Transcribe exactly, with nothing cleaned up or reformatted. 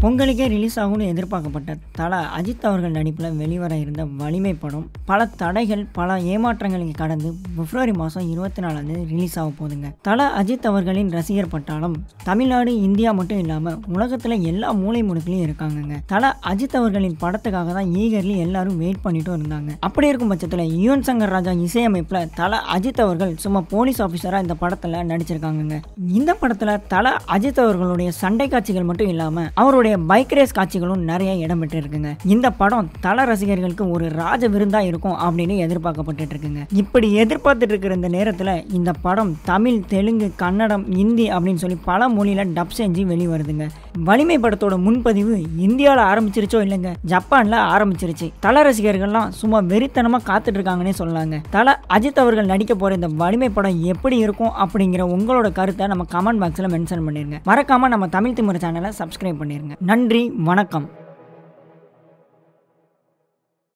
பொங்கலுக்கே release ஆகும்னு எதிர்பார்க்கப்பட்ட தல அஜித் அவர்கள் நடிப்பில் வெளிவர இருந்த வலிமை படம் பல தடைகள் பல ஏமாற்றங்களுக்கு கடந்து பிப்ரவரி மாதம் இருபத்தி நாலாம் தேதி ரிலீஸ் ஆக போகுதுங்க. தல அஜித் அவர்களின் ரசிகர் பட்டாளம் தமிழ்நாடு இந்தியா மட்டும் இல்லாமல் உலகத்தில் எல்லா மூலை முடுக்கிலையும் இருக்காங்கங்க. தல அஜித் அவர்களின் படத்துக்காக தான் ஈகர்லி எல்லாரும் வெயிட் பண்ணிட்டும் இருந்தாங்க. அப்படி இருக்கும் பட்சத்தில் யுவன் சங்கர் ராஜா இசையமைப்பில் தல அஜித் அவர்கள் சும்மா போலீஸ் ஆஃபீஸராக இந்த படத்தில் நடிச்சிருக்காங்க. இந்த படத்தில் தல அஜித் அவர்களுடைய சண்டை காட்சிகள் மட்டும் இல்லாமல் அவருடைய பைக் ரேஸ் காட்சிகளும் நிறைய இடம்பெற்று இருக்குங்க. இந்த படம் தல ரசிகர்களுக்கு ஒரு ராஜ விருந்தா இருக்கும் அப்படின்னு எதிர்பார்க்கப்பட்டு இருக்குங்க. இப்படி எதிர்பார்த்துட்டு இருக்கிற இந்த நேரத்தில் இந்த படம் தமிழ், தெலுங்கு, கன்னடம், ஹிந்தி அப்படின்னு சொல்லி பல மொழியில டப் செஞ்சு வெளிவருதுங்க. வலிமை படத்தோட முன்பதிவு இந்தியாவில் ஆரம்பிச்சிருச்சோ இல்லைங்க, ஜப்பான்ல ஆரம்பிச்சிருச்சு. தல ரசிகர்கள்லாம் சும்மா வெறித்தனமா காத்துட்டு இருக்காங்கன்னே சொல்லலாங்க. தல அஜித் அவர்கள் நடிக்க போற இந்த வலிமை படம் எப்படி இருக்கும் அப்படிங்கிற உங்களோட கருத்தை நம்ம கமெண்ட் பாக்ஸ்ல மென்ஷன் பண்ணிருங்க. மறக்காம நம்ம தமிழ் திமிரு சேனலை சப்ஸ்கிரைப் பண்ணிருங்க. நன்றி, வணக்கம்.